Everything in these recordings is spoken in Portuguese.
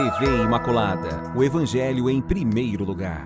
TV Imaculada, o Evangelho em primeiro lugar.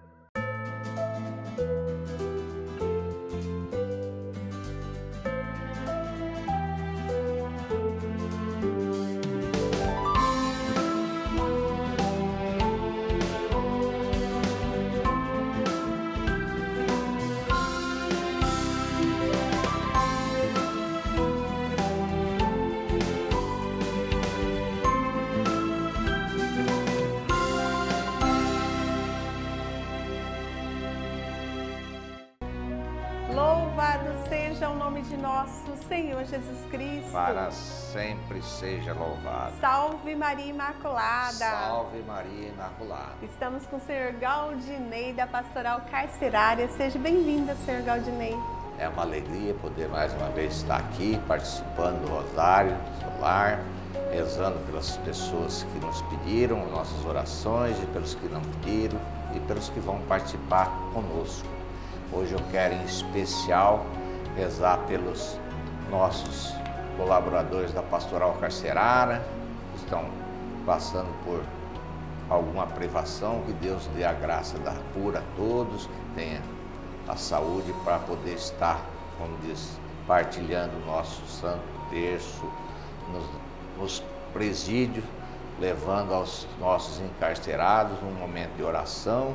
Louvado seja o nome de nosso Senhor Jesus Cristo. Para sempre seja louvado. Salve Maria Imaculada. Salve Maria Imaculada. Estamos com o Senhor Galdinei da Pastoral Carcerária. Seja bem-vinda, Senhor Galdinei. É uma alegria poder mais uma vez estar aqui participando do Rosário Solar, rezando pelas pessoas que nos pediram nossas orações e pelos que não pediram e pelos que vão participar conosco. Hoje eu quero em especial rezar pelos nossos colaboradores da Pastoral Carcerária, que estão passando por alguma privação, que Deus dê a graça da cura a todos, que tenha a saúde para poder estar, como diz, partilhando o nosso Santo Terço nos presídios, levando aos nossos encarcerados um momento de oração,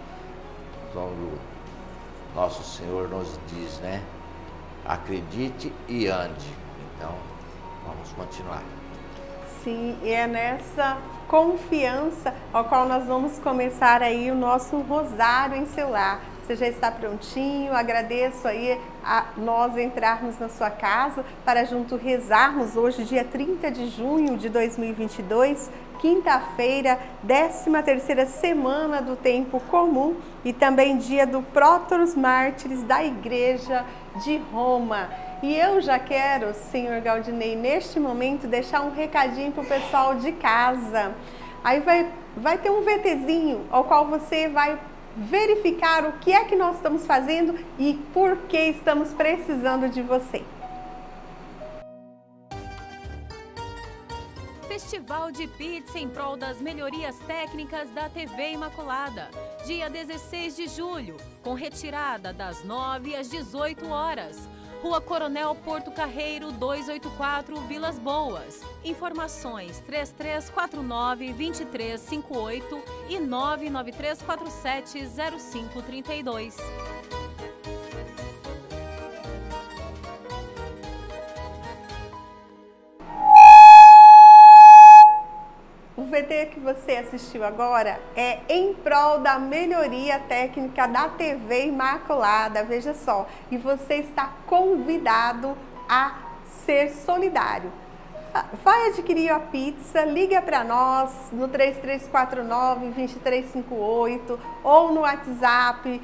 quando nosso Senhor nos diz, né? Acredite e ande. Então, vamos continuar. Sim, e é nessa confiança ao qual nós vamos começar aí o nosso rosário em seu lar. Você já está prontinho? Agradeço aí a nós entrarmos na sua casa para junto rezarmos hoje, dia 30 de junho de 2022, quinta-feira, 13ª semana do tempo comum e também dia do Prótoros Mártires da Igreja de Roma. E eu já quero, Senhor Galdinei, neste momento deixar um recadinho para o pessoal de casa. Aí vai ter um VTzinho ao qual você vai verificar o que é que nós estamos fazendo e por que estamos precisando de você. Festival de Pizza em prol das melhorias técnicas da TV Imaculada. Dia 16 de julho, com retirada das 9 às 18 horas. Rua Coronel Porto Carreiro, 284, Vilas Boas. Informações 3349-2358 e 99347-0532. O VT que você assistiu agora é em prol da melhoria técnica da TV Imaculada, veja só. E você está convidado a ser solidário. Vai adquirir a pizza, liga para nós no 3349-2358 ou no WhatsApp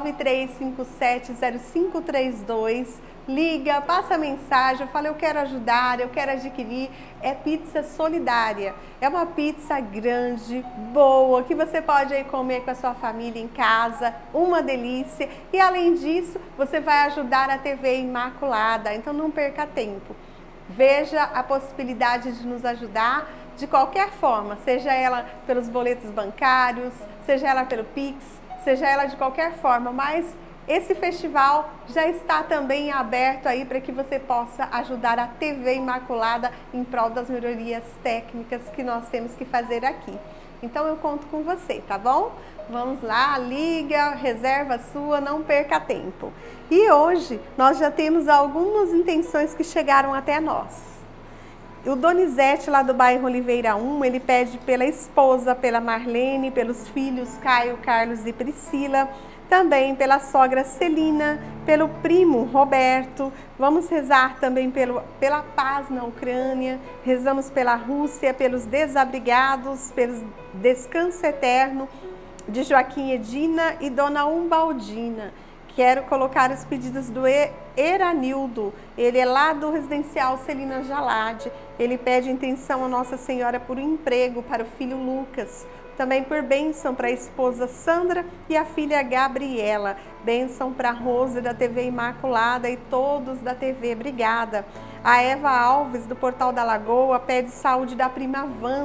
9357-0532. Liga, passa mensagem, fala eu quero ajudar, eu quero adquirir. É pizza solidária. É uma pizza grande, boa, que você pode aí comer com a sua família em casa, uma delícia. E além disso, você vai ajudar a TV Imaculada, então não perca tempo. Veja a possibilidade de nos ajudar de qualquer forma, seja ela pelos boletos bancários, seja ela pelo Pix, seja ela de qualquer forma, mas esse festival já está também aberto aí para que você possa ajudar a TV Imaculada em prol das melhorias técnicas que nós temos que fazer aqui. Então eu conto com você, tá bom? Vamos lá, liga, reserva sua, não perca tempo. E hoje nós já temos algumas intenções que chegaram até nós. O Donizete, lá do bairro Oliveira 1, ele pede pela esposa, pela Marlene, pelos filhos Caio, Carlos e Priscila, também pela sogra Celina, pelo primo Roberto. Vamos rezar também pela paz na Ucrânia, rezamos pela Rússia, pelos desabrigados, pelo descanso eterno de Joaquim Edina e Dona Umbaldina. Quero colocar os pedidos do Eranildo, ele é lá do residencial Celina Jalade. Ele pede intenção a Nossa Senhora por um emprego para o filho Lucas. Também por bênção para a esposa Sandra e a filha Gabriela. Bênção para a Rose da TV Imaculada e todos da TV. Obrigada. A Eva Alves, do Portal da Lagoa, pede saúde da prima Wanda.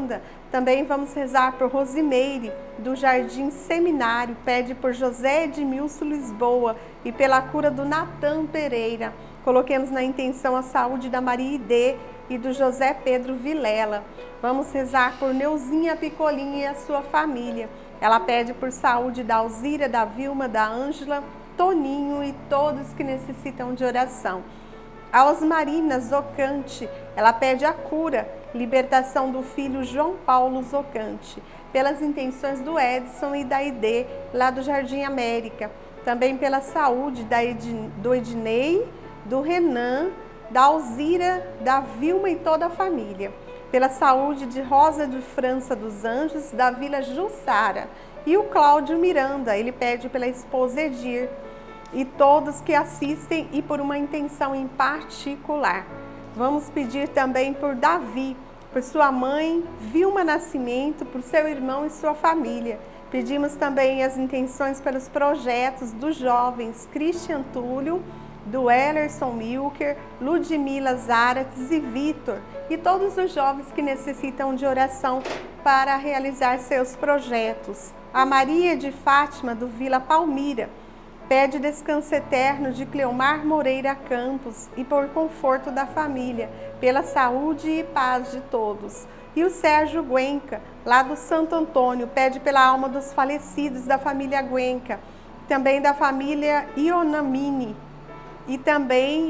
Também vamos rezar por Rosimeire, do Jardim Seminário, pede por José Edmilson Lisboa e pela cura do Natan Pereira. Coloquemos na intenção a saúde da Maria Idê e do José Pedro Vilela. Vamos rezar por Neuzinha Picolinha e a sua família. Ela pede por saúde da Alzira, da Vilma, da Ângela, Toninho e todos que necessitam de oração. A Osmarina Zocante, ela pede a cura, libertação do filho João Paulo Zocante, pelas intenções do Edson e da Idê, lá do Jardim América. Também pela saúde do Ednei, do Renan, da Alzira, da Vilma e toda a família. Pela saúde de Rosa de França dos Anjos, da Vila Jussara. E o Cláudio Miranda, ele pede pela esposa Edir e todos que assistem e por uma intenção em particular. Vamos pedir também por Davi, por sua mãe Vilma Nascimento, por seu irmão e sua família. Pedimos também as intenções pelos projetos dos jovens Christian Túlio, do Ellerson Milker, Ludmila Zarates e Vitor, e todos os jovens que necessitam de oração para realizar seus projetos. A Maria de Fátima, do Vila Palmira, pede descanso eterno de Cleomar Moreira Campos e por conforto da família, pela saúde e paz de todos. E o Sérgio Guenca, lá do Santo Antônio, pede pela alma dos falecidos da família Guenca, também da família Ionamini, e também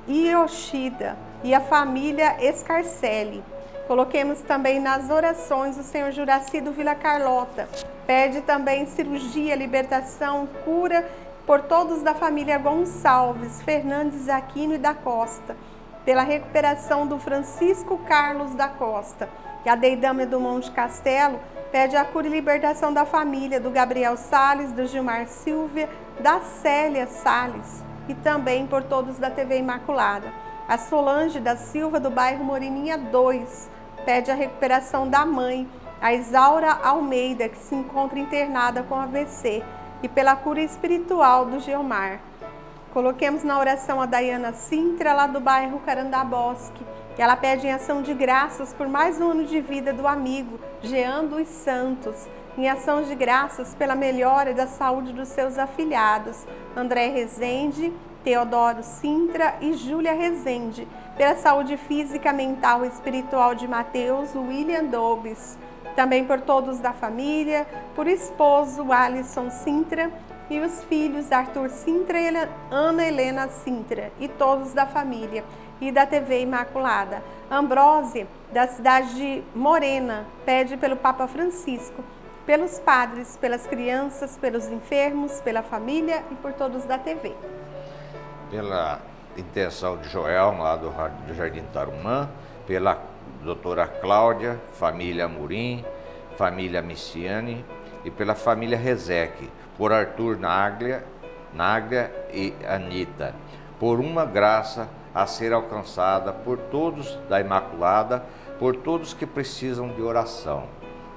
Ioshida e a família Escarcelli. Coloquemos também nas orações o Senhor Juraci do Vila Carlota. Pede também cirurgia, libertação, cura por todos da família Gonçalves, Fernandes Aquino e da Costa. Pela recuperação do Francisco Carlos da Costa. E a Deidame do Monte Castelo pede a cura e libertação da família do Gabriel Salles, do Gilmar Silvia, da Célia Salles. E também por todos da TV Imaculada. A Solange da Silva, do bairro Morininha 2, pede a recuperação da mãe, a Isaura Almeida, que se encontra internada com AVC, e pela cura espiritual do Geomar. Coloquemos na oração a Daiana Sintra, lá do bairro Carandabosque, que ela pede em ação de graças por mais um ano de vida do amigo Jean dos Santos, em ação de graças pela melhora da saúde dos seus afilhados, André Rezende, Teodoro Sintra e Júlia Rezende, pela saúde física, mental e espiritual de Mateus William Dobes, também por todos da família, por esposo Alisson Sintra e os filhos Arthur Sintra e Ana Helena Sintra, e todos da família e da TV Imaculada. Ambrósia, da cidade de Morena, pede pelo Papa Francisco, pelos padres, pelas crianças, pelos enfermos, pela família e por todos da TV. Pela intenção de Joel, lá do Jardim Tarumã, pela doutora Cláudia, família Amorim, família Missiane e pela família Rezeque, por Arthur Naglia e Anita, por uma graça a ser alcançada por todos da Imaculada, por todos que precisam de oração.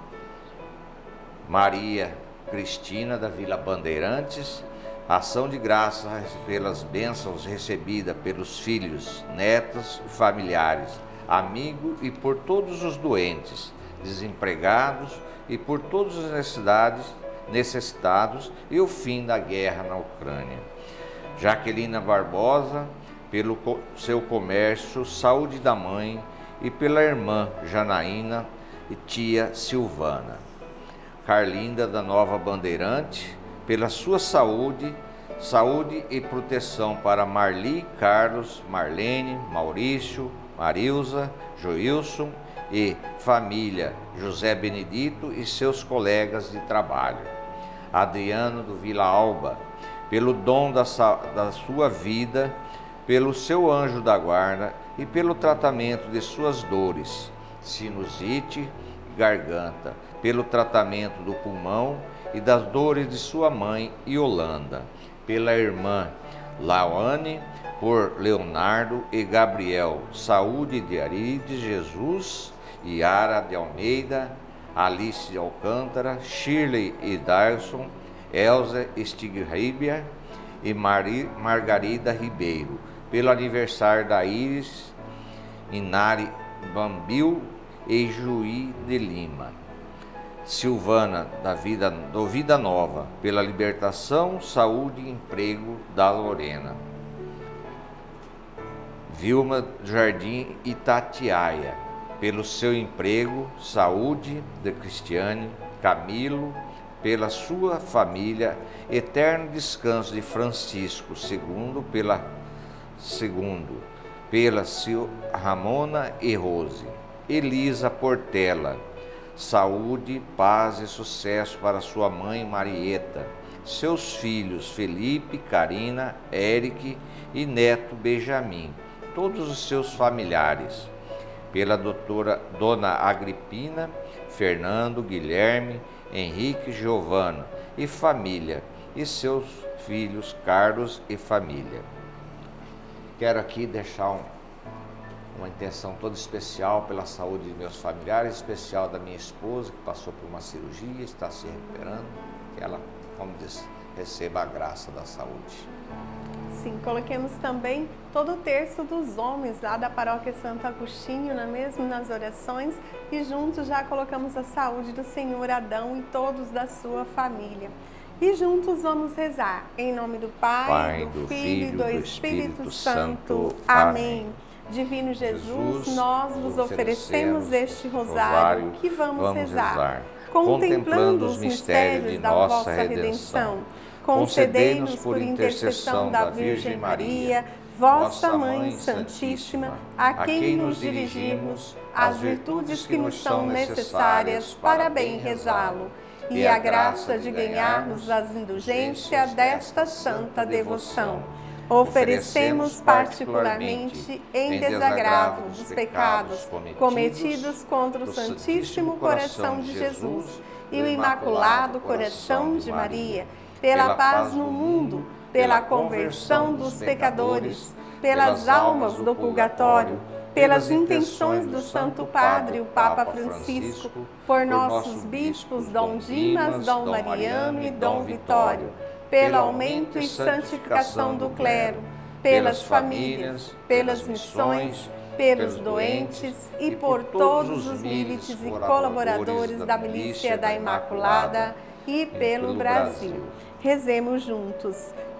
Maria Cristina, da Vila Bandeirantes, ação de graça pelas bênçãos recebidas pelos filhos, netos e familiares, amigos e por todos os doentes, desempregados e por todas as necessitados e o fim da guerra na Ucrânia. Jaquelina Barbosa, pelo seu comércio, saúde da mãe e pela irmã Janaína e tia Silvana. Carlinda da Nova Bandeirante, pela sua saúde e proteção para Marli, Carlos, Marlene, Maurício, Marilza, Joilson e família José Benedito e seus colegas de trabalho. Adriano do Vila Alba, pelo dom da sua vida, pelo seu anjo da guarda e pelo tratamento de suas dores, sinusite e garganta, pelo tratamento do pulmão e das dores de sua mãe Yolanda, pela irmã Lawane, por Leonardo e Gabriel, saúde de Arides Jesus, Yara de Almeida, Alice de Alcântara, Shirley e Darson, Elza Stigribia e Margarida Ribeiro, pelo aniversário da Iris, Inari Bambil e Juí de Lima. Silvana, do Vida Nova, pela libertação, saúde e emprego da Lorena. Vilma Jardim Itatiaia, pelo seu emprego, saúde de Cristiane. Camilo, pela sua família, eterno descanso de Francisco. Pela Ramona e Rose. Elisa Portela, saúde, paz e sucesso para sua mãe Marieta, seus filhos Felipe, Karina, Eric e neto Benjamin, todos os seus familiares. Pela Dona Agripina, Fernando, Guilherme, Henrique, Giovana e família, e seus filhos Carlos e família. Quero aqui deixar uma intenção toda especial pela saúde de meus familiares, especial da minha esposa, que passou por uma cirurgia, está se recuperando, que ela, como diz, receba a graça da saúde. Sim, coloquemos também todo o terço dos homens lá da Paróquia Santo Agostinho, não é mesmo, nas orações, e juntos já colocamos a saúde do Senhor Adão e todos da sua família. E juntos vamos rezar, em nome do Pai, do Filho e do Espírito Santo. Amém. Divino Jesus, nós vos oferecemos este rosário que vamos rezar, contemplando os mistérios da vossa redenção. Concedei-nos, por intercessão da Virgem Maria, vossa Mãe Santíssima, a quem nos dirigimos as virtudes que nos são necessárias para bem rezá-lo, e a graça de ganharmos as indulgências desta santa devoção. Oferecemos particularmente em desagravo dos pecados cometidos contra o Santíssimo Coração de Jesus e o Imaculado Coração de Maria, pela paz no mundo, pela conversão dos pecadores, pelas almas do purgatório, pelas intenções do Santo Padre, o Papa Francisco, por nossos bispos Dom Dimas, Dom Mariano e Dom Vitório, pelo aumento e santificação do clero, pelas famílias, pelas missões, pelos doentes e por todos os milites e colaboradores da Milícia da Imaculada e pelo Brasil. Rezemos juntos.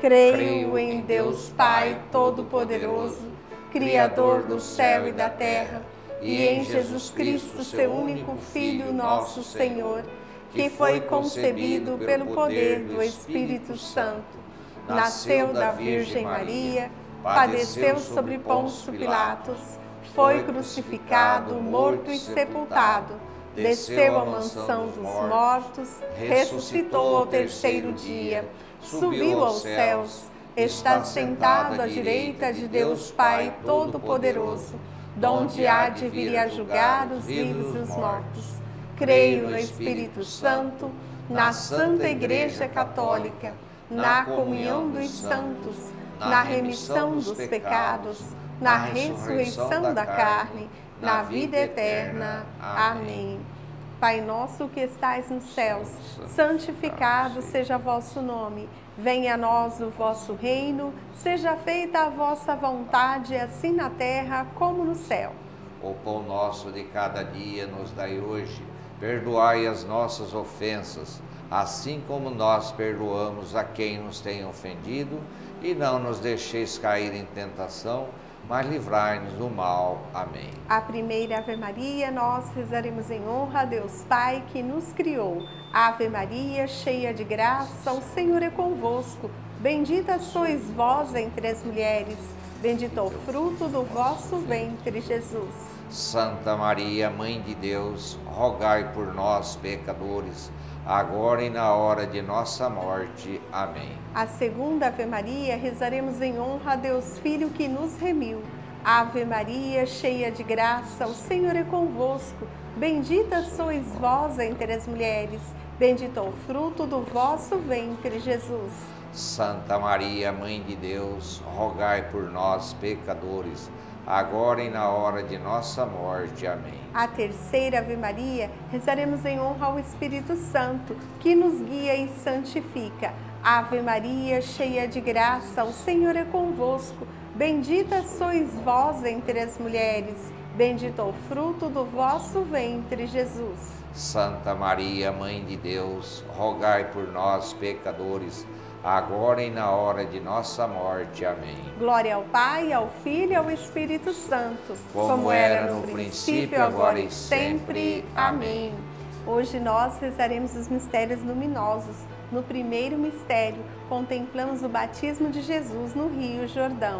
Creio em Deus Pai Todo-Poderoso, Criador do céu e da terra, e em Jesus Cristo, seu único Filho, nosso Senhor, que foi concebido pelo poder do Espírito Santo, nasceu da Virgem Maria, padeceu sobre Pôncio Pilatos, foi crucificado, morto e sepultado, desceu à mansão dos mortos, ressuscitou ao terceiro dia, subiu aos céus, está sentado à direita de Deus Pai Todo-Poderoso, donde há de vir a julgar os vivos e os mortos. Creio no Espírito Santo, na Santa Igreja Católica, na comunhão dos santos, na remissão dos pecados, na ressurreição da carne, na vida eterna. Amém. Pai nosso que estais nos céus, santificado seja vosso nome. Venha a nós o vosso reino, seja feita a vossa vontade, assim na terra como no céu. O pão nosso de cada dia nos dai hoje. Perdoai as nossas ofensas, assim como nós perdoamos a quem nos tem ofendido, e não nos deixeis cair em tentação, mas livrai-nos do mal. Amém. A primeira Ave Maria nós rezaremos em honra a Deus Pai que nos criou. Ave Maria, cheia de graça, o Senhor é convosco. Bendita sois vós entre as mulheres, bendito o fruto do vosso ventre, Jesus. Santa Maria, Mãe de Deus, rogai por nós, pecadores, agora e na hora de nossa morte. Amém. A segunda Ave Maria rezaremos em honra a Deus Filho que nos remiu. Ave Maria, cheia de graça, o Senhor é convosco. Bendita sois vós entre as mulheres, bendito o fruto do vosso ventre, Jesus. Santa Maria, Mãe de Deus, rogai por nós, pecadores, agora e na hora de nossa morte. Amém. A terceira Ave Maria rezaremos em honra ao Espírito Santo, que nos guia e santifica. Ave Maria, cheia de graça, o Senhor é convosco. Bendita sois vós entre as mulheres, bendito o fruto do vosso ventre, Jesus. Santa Maria, Mãe de Deus, rogai por nós, pecadores, agora e na hora de nossa morte. Amém. Glória ao Pai, ao Filho e ao Espírito Santo, como era no princípio, agora e sempre. Amém. Hoje nós rezaremos os mistérios luminosos. No primeiro mistério, contemplamos o batismo de Jesus no Rio Jordão.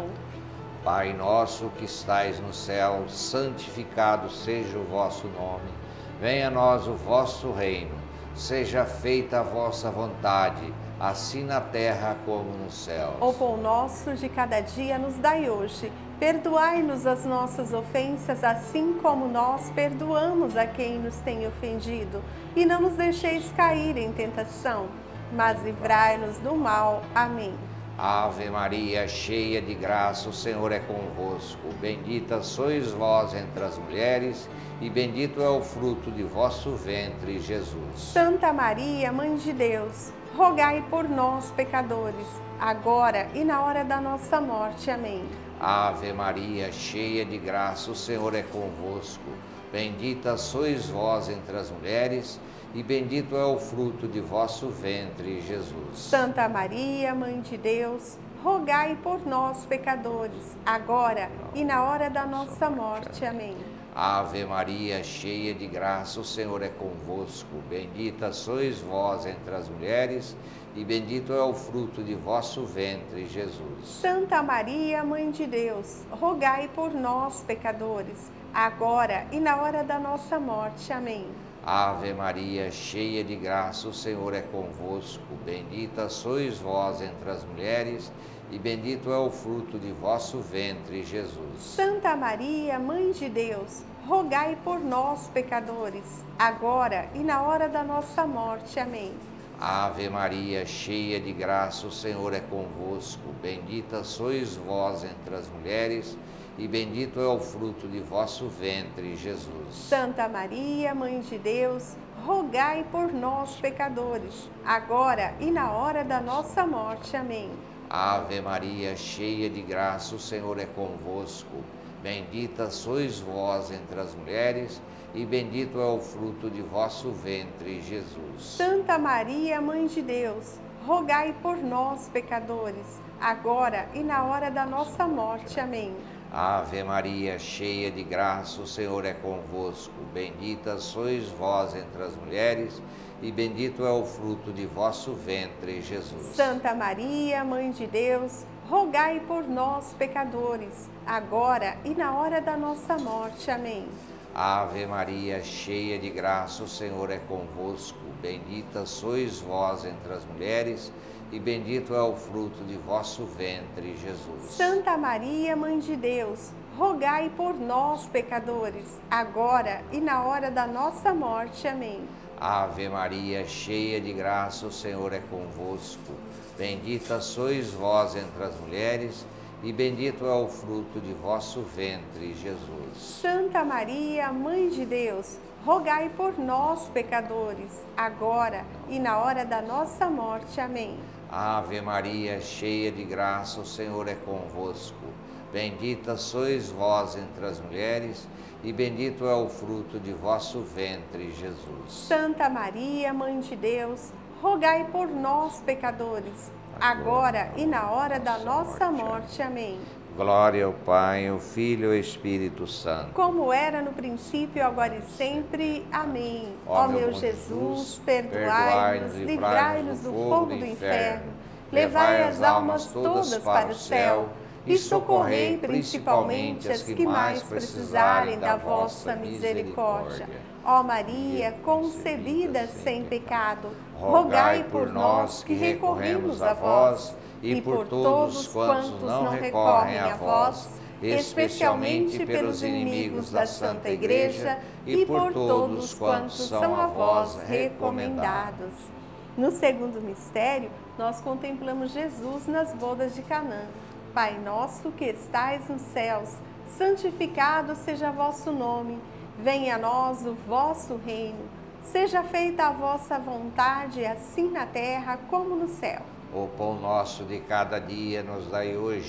Pai nosso que estais no céu, santificado seja o vosso nome. Venha a nós o vosso reino. Seja feita a vossa vontade, assim na terra como no céu. O pão nosso de cada dia nos dai hoje. Perdoai-nos as nossas ofensas, assim como nós perdoamos a quem nos tem ofendido. E não nos deixeis cair em tentação, mas livrai-nos do mal. Amém. Ave Maria, cheia de graça, o Senhor é convosco. Bendita sois vós entre as mulheres, e bendito é o fruto de vosso ventre, Jesus. Santa Maria, Mãe de Deus, rogai por nós, pecadores, agora e na hora da nossa morte. Amém. Ave Maria, cheia de graça, o Senhor é convosco. Bendita sois vós entre as mulheres, e bendito é o fruto de vosso ventre, Jesus. Santa Maria, Mãe de Deus, rogai por nós, pecadores, agora e na hora da nossa morte. Amém. Ave Maria, cheia de graça, o Senhor é convosco. Bendita sois vós entre as mulheres, e bendito é o fruto de vosso ventre, Jesus. Santa Maria, Mãe de Deus, rogai por nós, pecadores, agora e na hora da nossa morte. Amém. Ave Maria, cheia de graça, o Senhor é convosco. Bendita sois vós entre as mulheres, e bendito é o fruto de vosso ventre, Jesus. Santa Maria, Mãe de Deus, rogai por nós, pecadores, agora e na hora da nossa morte. Amém. Ave Maria, cheia de graça, o Senhor é convosco. Bendita sois vós entre as mulheres, e bendito é o fruto de vosso ventre, Jesus. Santa Maria, Mãe de Deus, rogai por nós, pecadores, agora e na hora da nossa morte. Amém. Ave Maria, cheia de graça, o Senhor é convosco. Bendita sois vós entre as mulheres, e bendito é o fruto de vosso ventre, Jesus. Santa Maria, Mãe de Deus, rogai por nós, pecadores, agora e na hora da nossa morte. Amém. Ave Maria, cheia de graça, o Senhor é convosco. Bendita sois vós entre as mulheres, e bendito é o fruto de vosso ventre, Jesus. Santa Maria, Mãe de Deus, rogai por nós, pecadores, agora e na hora da nossa morte. Amém. Ave Maria, cheia de graça, o Senhor é convosco. Bendita sois vós entre as mulheres, e bendito é o fruto de vosso ventre, Jesus. Santa Maria, Mãe de Deus, rogai por nós, pecadores, agora e na hora da nossa morte. Amém. Ave Maria, cheia de graça, o Senhor é convosco. Bendita sois vós entre as mulheres, e bendito é o fruto de vosso ventre, Jesus. Santa Maria, Mãe de Deus, rogai por nós, pecadores, agora e na hora da nossa morte. Amém. Ave Maria, cheia de graça, o Senhor é convosco. Bendita sois vós entre as mulheres, e bendito é o fruto de vosso ventre, Jesus. Santa Maria, Mãe de Deus, rogai por nós, pecadores, agora e na hora da nossa morte. Amém. Glória ao Pai, ao Filho e ao Espírito Santo. Como era no princípio, agora e sempre. Amém. Ó meu Jesus, perdoai-nos, livrai-nos do fogo do inferno, levai as almas todas para o céu e socorrei principalmente as que mais precisarem da vossa misericórdia. Ó Maria, concebida sem pecado, rogai por nós que recorremos a vós e por todos quantos não recorrem a vós, especialmente pelos inimigos da Santa Igreja e por todos quantos são a vós recomendados. No segundo mistério, nós contemplamos Jesus nas bodas de Canaã. Pai nosso que estais nos céus, santificado seja vosso nome. Venha a nós o vosso reino. Seja feita a vossa vontade, assim na terra como no céu. O pão nosso de cada dia nos dai hoje.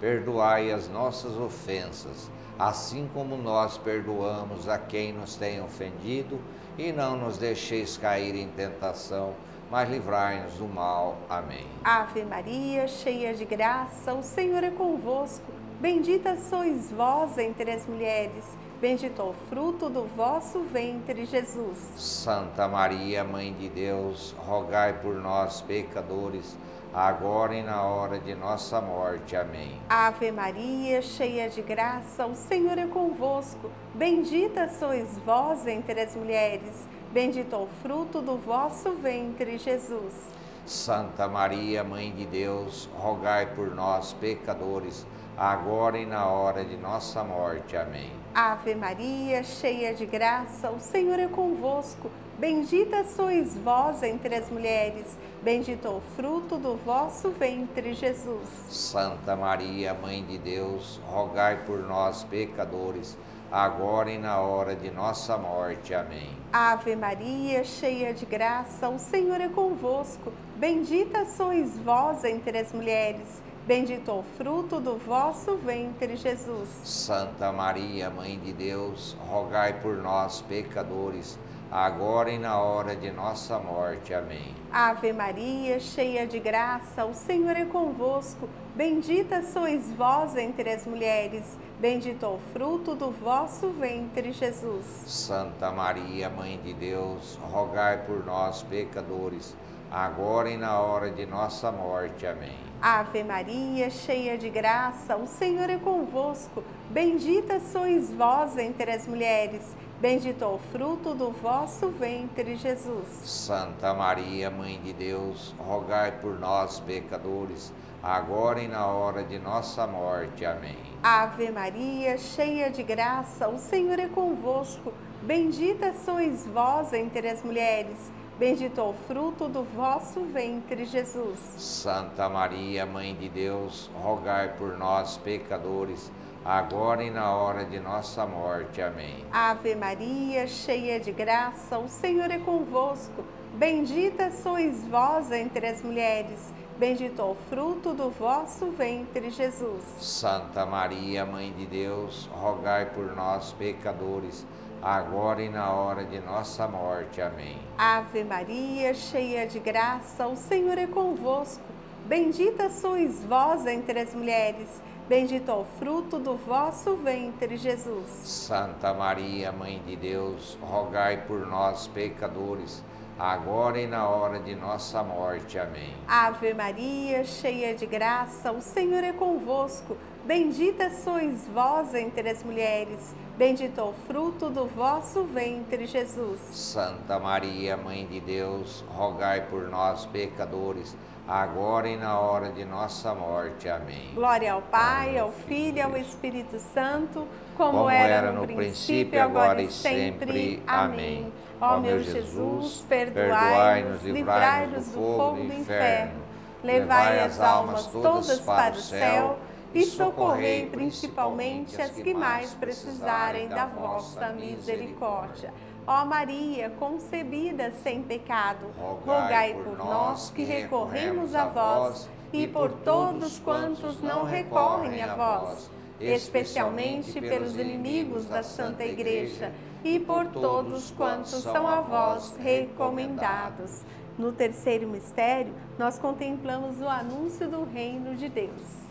perdoai as nossas ofensas, assim como nós perdoamos a quem nos tem ofendido, e não nos deixeis cair em tentação, mas livrai-nos do mal. Amém. Ave Maria, cheia de graça, o Senhor é convosco. Bendita sois vós entre as mulheres, bendito é o fruto do vosso ventre, Jesus. Santa Maria, Mãe de Deus, rogai por nós, pecadores, agora e na hora de nossa morte. Amém. Ave Maria, cheia de graça, o Senhor é convosco. Bendita sois vós entre as mulheres, bendito é o fruto do vosso ventre, Jesus. Santa Maria, Mãe de Deus, rogai por nós, pecadores, agora e na hora de nossa morte. Amém. Ave Maria, cheia de graça, o Senhor é convosco. Bendita sois vós entre as mulheres, bendito é o fruto do vosso ventre, Jesus. Santa Maria, Mãe de Deus, rogai por nós, pecadores, agora e na hora de nossa morte. Amém. Ave Maria, cheia de graça, o Senhor é convosco. Bendita sois vós entre as mulheres, bendito é o fruto do vosso ventre, Jesus. Santa Maria, Mãe de Deus, rogai por nós, pecadores, agora e na hora de nossa morte. Amém. Ave Maria, cheia de graça, o Senhor é convosco. Bendita sois vós entre as mulheres, bendito é o fruto do vosso ventre, Jesus. Santa Maria, Mãe de Deus, rogai por nós, pecadores, agora e na hora de nossa morte. Amém. Ave Maria, cheia de graça, o Senhor é convosco. Bendita sois vós entre as mulheres, bendito é o fruto do vosso ventre, Jesus. Santa Maria, Mãe de Deus, rogai por nós, pecadores, agora e na hora de nossa morte. Amém. Ave Maria, cheia de graça, o Senhor é convosco. Bendita sois vós entre as mulheres, bendito é o fruto do vosso ventre, Jesus. Santa Maria, Mãe de Deus, rogai por nós, pecadores, agora e na hora de nossa morte. Amém. Ave Maria, cheia de graça, o Senhor é convosco. Bendita sois vós entre as mulheres, bendito é o fruto do vosso ventre, Jesus. Santa Maria, Mãe de Deus, rogai por nós, pecadores, agora e na hora de nossa morte. Amém. Ave Maria, cheia de graça, o Senhor é convosco. Bendita sois vós entre as mulheres, bendito é o fruto do vosso ventre, Jesus. Santa Maria, Mãe de Deus, rogai por nós, pecadores, agora e na hora de nossa morte. Amém. Ave Maria, cheia de graça, o Senhor é convosco. Bendita sois vós entre as mulheres, bendito é o fruto do vosso ventre, Jesus. Santa Maria, Mãe de Deus, rogai por nós, pecadores, agora e na hora de nossa morte. Amém. Glória ao Pai, ao Filho e ao Espírito Santo, como era no princípio, agora e sempre. Amém. Ó meu Jesus, perdoai-nos, livrai-nos do fogo do inferno, levai as almas todas para o céu e socorrei principalmente as que mais precisarem da vossa misericórdia. Ó Maria, concebida sem pecado, rogai por nós que recorremos a vós e por todos quantos não recorrem a vós, especialmente pelos inimigos da Santa Igreja e por todos quantos são a vós recomendados. No terceiro mistério, nós contemplamos o anúncio do reino de Deus.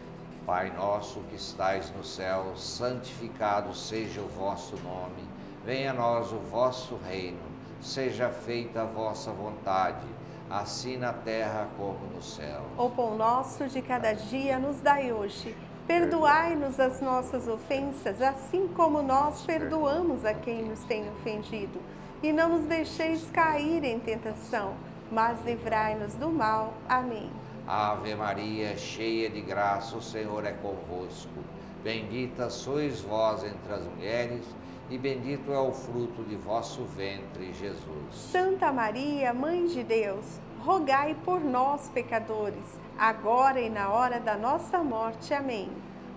Pai nosso que estais no céu, santificado seja o vosso nome. Venha a nós o vosso reino. Seja feita a vossa vontade, assim na terra como no céu. O pão nosso de cada dia nos dai hoje. Perdoai-nos as nossas ofensas, assim como nós perdoamos a quem nos tem ofendido. E não nos deixeis cair em tentação, mas livrai-nos do mal. Amém. Ave Maria, cheia de graça, o Senhor é convosco. Bendita sois vós entre as mulheres, e bendito é o fruto de vosso ventre, Jesus. Santa Maria, Mãe de Deus, rogai por nós, pecadores, agora e na hora da nossa morte. Amém.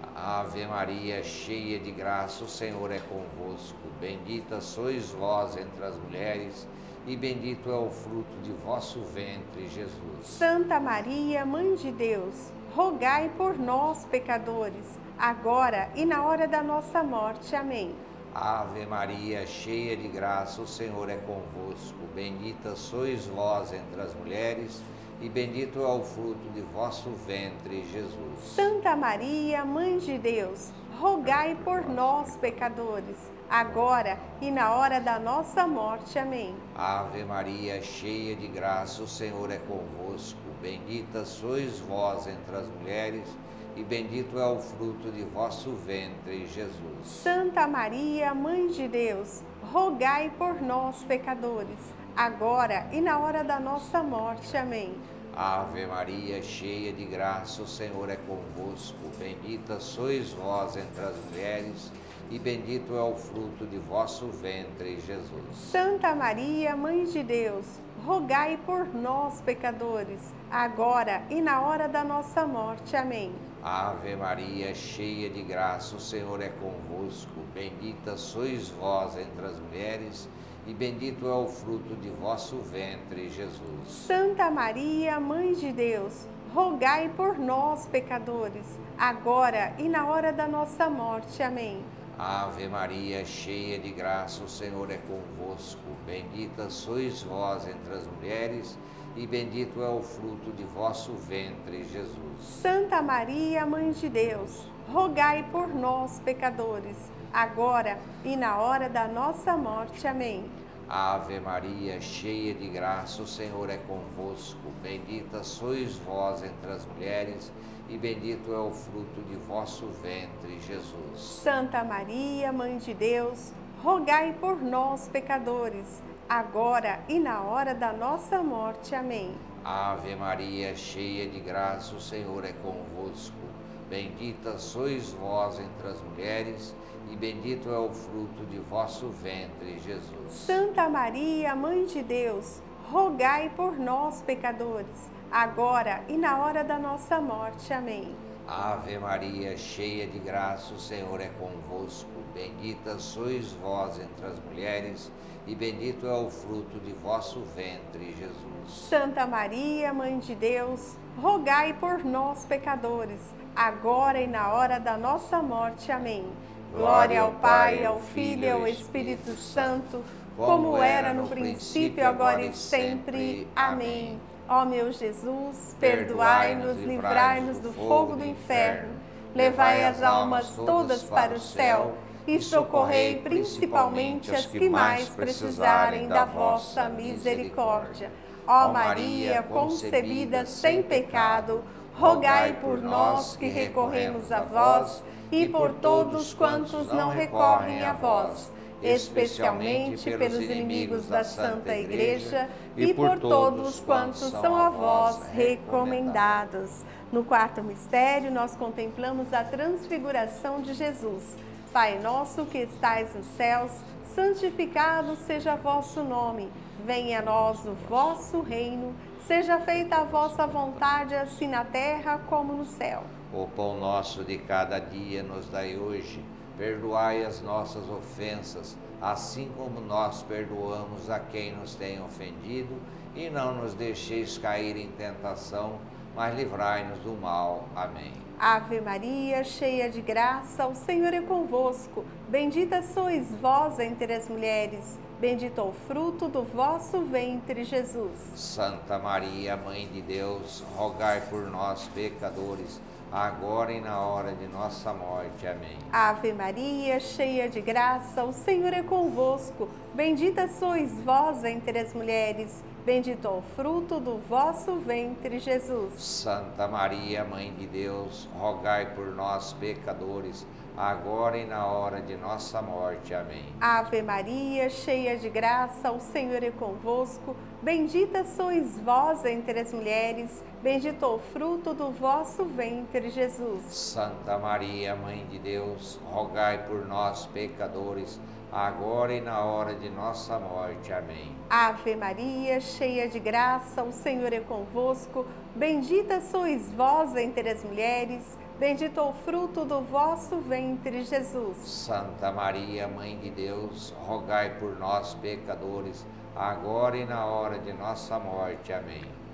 Ave Maria, cheia de graça, o Senhor é convosco. Bendita sois vós entre as mulheres, e bendito é o fruto de vosso ventre, Jesus. Santa Maria, Mãe de Deus, rogai por nós, pecadores, agora e na hora da nossa morte. Amém. Ave Maria, cheia de graça, o Senhor é convosco. Bendita sois vós entre as mulheres, e bendito é o fruto de vosso ventre, Jesus. Santa Maria, Mãe de Deus, rogai por nós, pecadores, agora e na hora da nossa morte. Amém. Ave Maria, cheia de graça, o Senhor é convosco. Bendita sois vós entre as mulheres, e bendito é o fruto de vosso ventre, Jesus. Santa Maria, Mãe de Deus, rogai por nós, pecadores, agora e na hora da nossa morte. Amém. Ave Maria, cheia de graça, o Senhor é convosco. Bendita sois vós entre as mulheres, e bendito é o fruto de vosso ventre, Jesus. Santa Maria, Mãe de Deus, rogai por nós, pecadores, agora e na hora da nossa morte. Amém. Ave Maria, cheia de graça, o Senhor é convosco. Bendita sois vós entre as mulheres, e bendito é o fruto de vosso ventre, Jesus. Santa Maria, Mãe de Deus, rogai por nós, pecadores, agora e na hora da nossa morte. Amém. Ave Maria, cheia de graça, o Senhor é convosco. Bendita sois vós entre as mulheres, e bendito é o fruto de vosso ventre, Jesus. Santa Maria, Mãe de Deus, rogai por nós, pecadores, agora e na hora da nossa morte. Amém. Ave Maria, cheia de graça, o Senhor é convosco. Bendita sois vós entre as mulheres, e bendito é o fruto de vosso ventre, Jesus. Santa Maria, Mãe de Deus, rogai por nós, pecadores, agora e na hora da nossa morte. Amém. Ave Maria, cheia de graça, o Senhor é convosco. Bendita sois vós entre as mulheres, e bendito é o fruto de vosso ventre, Jesus. Santa Maria, Mãe de Deus, rogai por nós, pecadores, agora e na hora da nossa morte. Amém. Ave Maria, cheia de graça, o Senhor é convosco. Bendita sois vós entre as mulheres, e bendito é o fruto de vosso ventre, Jesus. Santa Maria, Mãe de Deus, rogai por nós, pecadores, agora e na hora da nossa morte. Amém. Glória ao Pai, ao Filho e ao Espírito Santo, como era no princípio, agora e sempre. Amém. Ó meu Jesus, perdoai-nos, livrai-nos do fogo do inferno, levai as almas todas para o céu e socorrei principalmente as que mais precisarem da vossa misericórdia. Ó Maria, concebida sem pecado, rogai por nós que recorremos a vós e por todos quantos não recorrem a vós, especialmente pelos inimigos da Santa Igreja e por todos quantos são a vós recomendados. No quarto mistério, nós contemplamos a transfiguração de Jesus. Pai nosso que estais nos céus, santificado seja vosso nome. Venha a nós o vosso reino, seja feita a vossa vontade, assim na terra como no céu. O pão nosso de cada dia nos dai hoje. Perdoai as nossas ofensas, assim como nós perdoamos a quem nos tem ofendido, e não nos deixeis cair em tentação, mas livrai-nos do mal. Amém. Ave Maria, cheia de graça, o Senhor é convosco. Bendita sois vós entre as mulheres, bendito é o fruto do vosso ventre, Jesus. Santa Maria, Mãe de Deus, rogai por nós, pecadores, agora e na hora de nossa morte. Amém. Ave Maria, cheia de graça, o Senhor é convosco. Bendita sois vós entre as mulheres, bendito é o fruto do vosso ventre, Jesus. Santa Maria, Mãe de Deus, rogai por nós, pecadores, agora e na hora de nossa morte. Amém. Ave Maria, cheia de graça, o Senhor é convosco. Bendita sois vós entre as mulheres, bendito é o fruto do vosso ventre, Jesus. Santa Maria, Mãe de Deus, rogai por nós, pecadores, agora e na hora de nossa morte. Amém. Ave Maria, cheia de graça, o Senhor é convosco. Bendita sois vós entre as mulheres, bendito é o fruto do vosso ventre, Jesus. Santa Maria, Mãe de Deus, rogai por nós, pecadores, agora e na hora de nossa morte. Amém.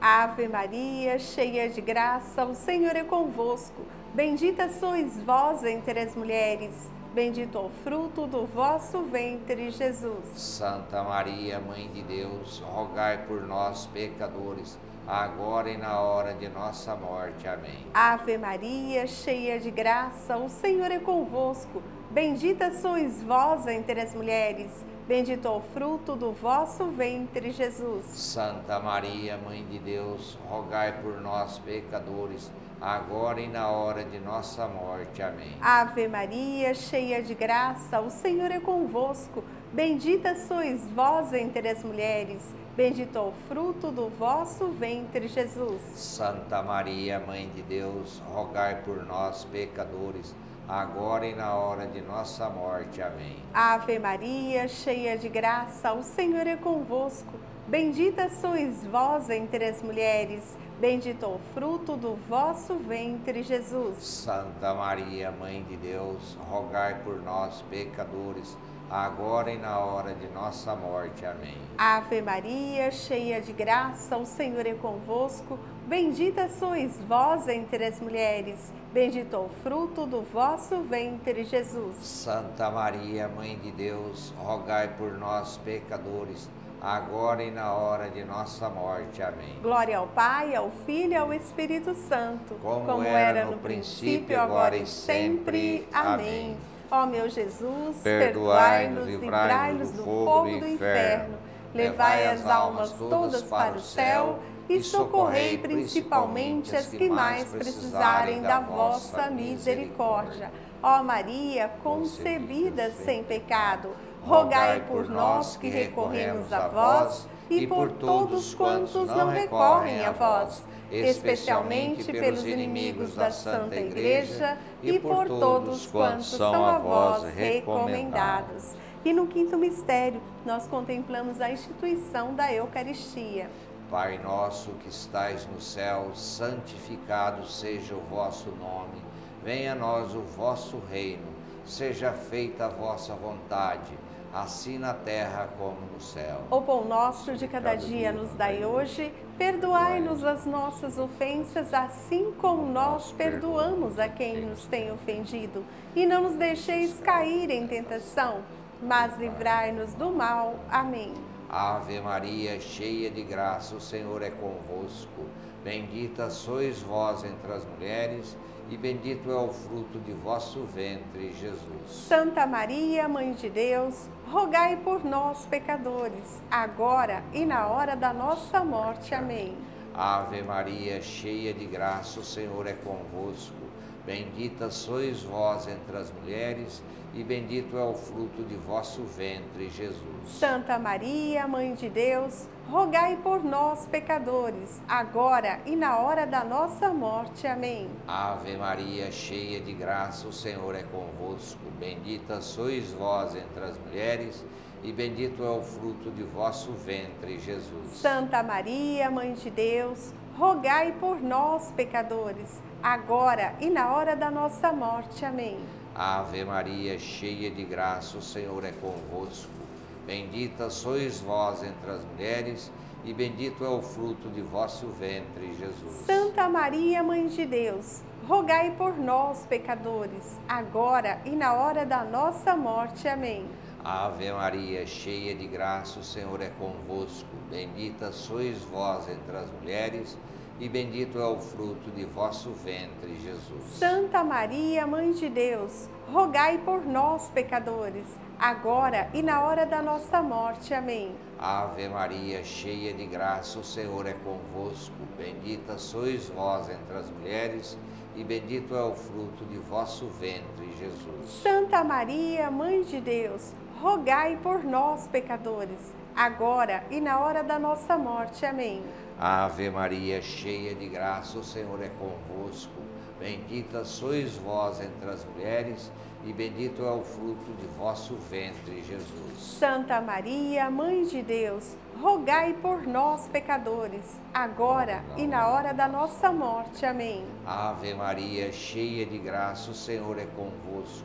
Ave Maria, cheia de graça, o Senhor é convosco. Bendita sois vós entre as mulheres, bendito é o fruto do vosso ventre, Jesus. Santa Maria, Mãe de Deus, rogai por nós, pecadores, agora e na hora de nossa morte. Amém. Ave Maria, cheia de graça, o Senhor é convosco. Bendita sois vós entre as mulheres, bendito é o fruto do vosso ventre, Jesus. Santa Maria, Mãe de Deus, rogai por nós, pecadores, agora e na hora de nossa morte. Amém. Ave Maria, cheia de graça, o Senhor é convosco. Bendita sois vós entre as mulheres, bendito é o fruto do vosso ventre, Jesus. Santa Maria, Mãe de Deus, rogai por nós, pecadores, agora e na hora de nossa morte. Amém. Ave Maria, cheia de graça, o Senhor é convosco. Bendita sois vós entre as mulheres, bendito é o fruto do vosso ventre, Jesus. Santa Maria, Mãe de Deus, rogai por nós, pecadores, agora e na hora de nossa morte. Amém. Ave Maria, cheia de graça, o Senhor é convosco. Bendita sois vós entre as mulheres, bendito é o fruto do vosso ventre, Jesus. Santa Maria, Mãe de Deus, rogai por nós, pecadores, agora e na hora de nossa morte. Amém. Glória ao Pai, ao Filho e ao Espírito Santo, como era no princípio, agora e sempre. Amém. Ó meu Jesus, perdoai-nos, livrai-nos do fogo do inferno, levai as almas todas para o céu e socorrei principalmente as que mais precisarem da vossa misericórdia. Ó Maria, concebida sem pecado, rogai por nós que recorremos a vós e por todos quantos não recorrem a vós, especialmente pelos inimigos da Santa Igreja e por todos quantos são a vós recomendados. E no quinto mistério, nós contemplamos a instituição da Eucaristia. Pai nosso que estais no céu, santificado seja o vosso nome. Venha a nós o vosso reino. Seja feita a vossa vontade, assim na terra como no céu. O pão nosso de cada dia nos dai hoje. Perdoai-nos as nossas ofensas, assim como nós perdoamos a quem nos tem ofendido. E não nos deixeis cair em tentação, mas livrai-nos do mal. Amém. Ave Maria, cheia de graça, o Senhor é convosco. Bendita sois vós entre as mulheres, e bendito é o fruto de vosso ventre, Jesus. Santa Maria, Mãe de Deus, rogai por nós, pecadores, agora e na hora da nossa morte. Amém. Ave Maria, cheia de graça, o Senhor é convosco. Bendita sois vós entre as mulheres, e bendito é o fruto de vosso ventre, Jesus. Santa Maria, Mãe de Deus, rogai por nós, pecadores, agora e na hora da nossa morte. Amém. Ave Maria, cheia de graça, o Senhor é convosco. Bendita sois vós entre as mulheres, e bendito é o fruto de vosso ventre, Jesus. Santa Maria, Mãe de Deus, rogai por nós, pecadores, agora e na hora da nossa morte. Amém. Ave Maria, cheia de graça, o Senhor é convosco. Bendita sois vós entre as mulheres, e bendito é o fruto de vosso ventre, Jesus. Santa Maria, Mãe de Deus, rogai por nós, pecadores, agora e na hora da nossa morte. Amém. Ave Maria, cheia de graça, o Senhor é convosco. Bendita sois vós entre as mulheres, e bendito é o fruto de vosso ventre, Jesus. Santa Maria, Mãe de Deus, rogai por nós, pecadores, agora e na hora da nossa morte. Amém. Ave Maria, cheia de graça, o Senhor é convosco. Bendita sois vós entre as mulheres, e bendito é o fruto de vosso ventre, Jesus. Santa Maria, Mãe de Deus, rogai por nós, pecadores, agora e na hora da nossa morte. Amém. Ave Maria, cheia de graça, o Senhor é convosco. Bendita sois vós entre as mulheres, e bendito é o fruto de vosso ventre, Jesus. Santa Maria, Mãe de Deus, rogai por nós, pecadores, agora e na hora da nossa morte. Amém. Ave Maria, cheia de graça, o Senhor é convosco.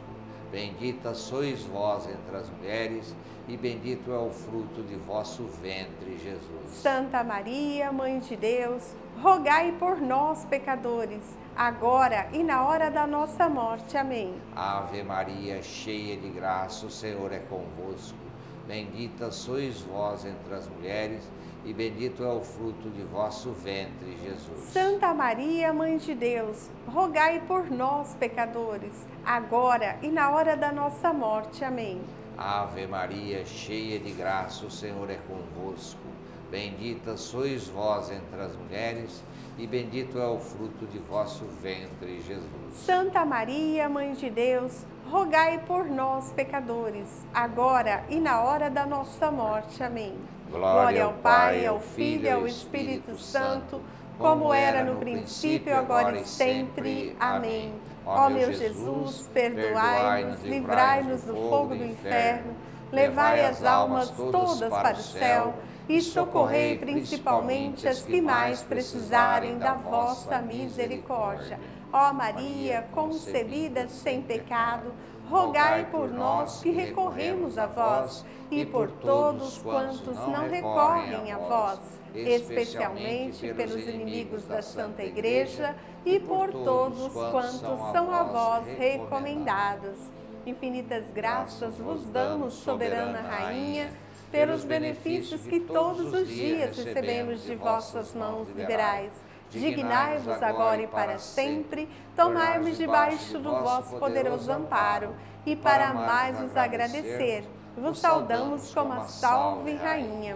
Bendita sois vós entre as mulheres, e bendito é o fruto de vosso ventre, Jesus. Santa Maria, Mãe de Deus, rogai por nós, pecadores, agora e na hora da nossa morte. Amém. Ave Maria, cheia de graça, o Senhor é convosco. Bendita sois vós entre as mulheres, e bendito é o fruto de vosso ventre, Jesus. Santa Maria, Mãe de Deus, rogai por nós, pecadores, agora e na hora da nossa morte. Amém. Ave Maria, cheia de graça, o Senhor é convosco. Bendita sois vós entre as mulheres, e bendito é o fruto de vosso ventre, Jesus. Santa Maria, Mãe de Deus, rogai por nós, pecadores, agora e na hora da nossa morte. Amém. Glória ao Pai, ao Filho e ao Espírito Santo, como era no princípio, agora e sempre. Amém. Ó meu Jesus, perdoai-nos, livrai-nos do fogo do inferno, levai as almas todas para o céu e socorrei principalmente as que mais precisarem da vossa misericórdia. Ó Maria, concebida sem pecado, rogai por nós que recorremos a vós e por todos quantos não recorrem a vós, especialmente pelos inimigos da Santa Igreja e por todos quantos são a vós recomendados. Infinitas graças vos damos, soberana Rainha, pelos benefícios que todos os dias recebemos de vossas mãos liberais. Dignai-vos agora e para sempre, tomai-vos debaixo do vosso poderoso amparo, e para mais vos agradecer, vos saudamos como a Salve Rainha.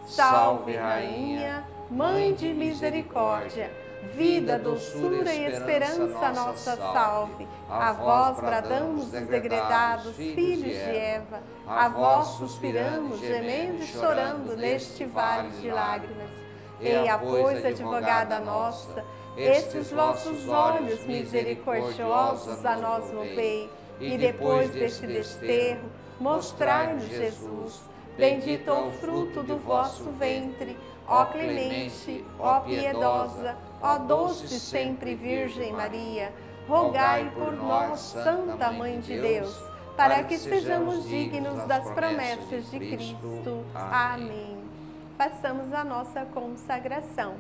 Salve Rainha, Mãe de Misericórdia, vida, doçura e esperança nossa salve. A vós bradamos os degredados filhos de Eva, a vós suspiramos, gemendo e chorando neste vale de lágrimas. Eia, pois, advogada nossa, estes vossos olhos misericordiosos a nós volvei, e depois deste desterro, mostrai-nos Jesus. Bendito o fruto do vosso ventre, ó clemente, ó piedosa, ó doce sempre Virgem Maria. Rogai por nós, Santa Mãe de Deus, para que sejamos dignos das promessas de Cristo. Amém. Façamos a nossa consagração.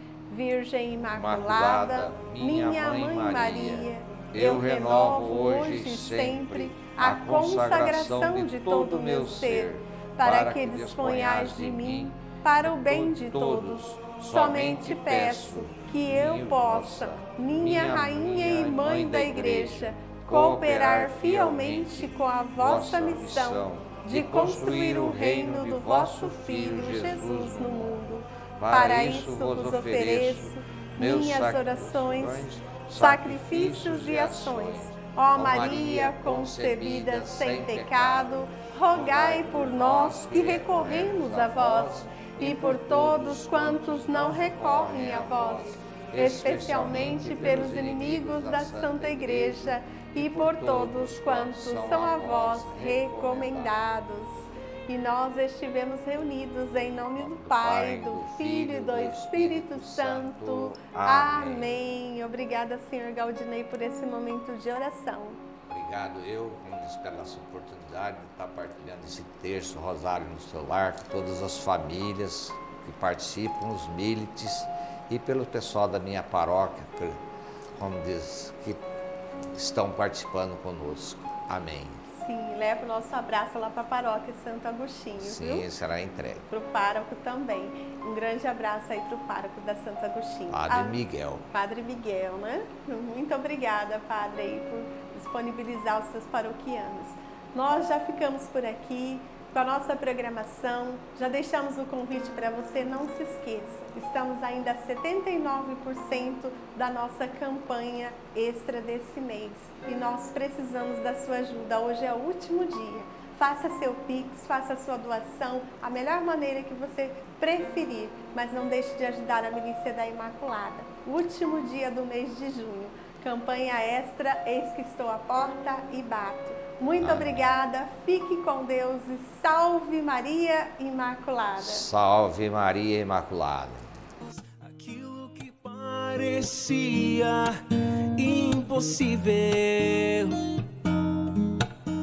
Virgem Imaculada, minha Mãe Maria, eu renovo hoje e sempre a consagração de todo o meu ser, para que disponhais de mim para o bem de todos. Somente peço que eu possa, minha Rainha e Mãe da Igreja, cooperar fielmente com a vossa missão de construir o reino do vosso Filho Jesus no mundo. Para isso vos ofereço minhas orações, sacrifícios e ações. Ó Maria concebida sem pecado, rogai por nós que recorremos a vós e por todos quantos não recorrem a vós, especialmente pelos inimigos da Santa Igreja e por todos quantos são a vós recomendados. E nós estivemos reunidos em nome do Pai, do Filho e do Espírito Santo. Amém. Obrigada, Senhor Galdinei, por esse momento de oração. Obrigado eu, pela essa oportunidade de estar partilhando esse terço Rosário no seu lar, com todas as famílias que participam, os milites e pelo pessoal da minha paróquia, como diz, que estão participando conosco. Amém. Sim, leva o nosso abraço lá para a paróquia Santo Agostinho, sim, viu? Será entregue. Para o pároco também. Um grande abraço aí para o pároco da Santo Agostinho. Padre Miguel. Padre Miguel, né? Muito obrigada, Padre, aí, por disponibilizar os seus paroquianos. Nós já ficamos por aqui com a nossa programação, já deixamos o convite para você, não se esqueça, estamos ainda a 79% da nossa campanha extra desse mês e nós precisamos da sua ajuda, hoje é o último dia. Faça seu Pix, faça sua doação, a melhor maneira que você preferir, mas não deixe de ajudar a Milícia da Imaculada. Último dia do mês de junho, campanha extra, eis que estou à porta e bato. Muito obrigada, fique com Deus e salve Maria Imaculada. Salve Maria Imaculada. Aquilo que parecia impossível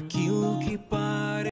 aquilo que parece.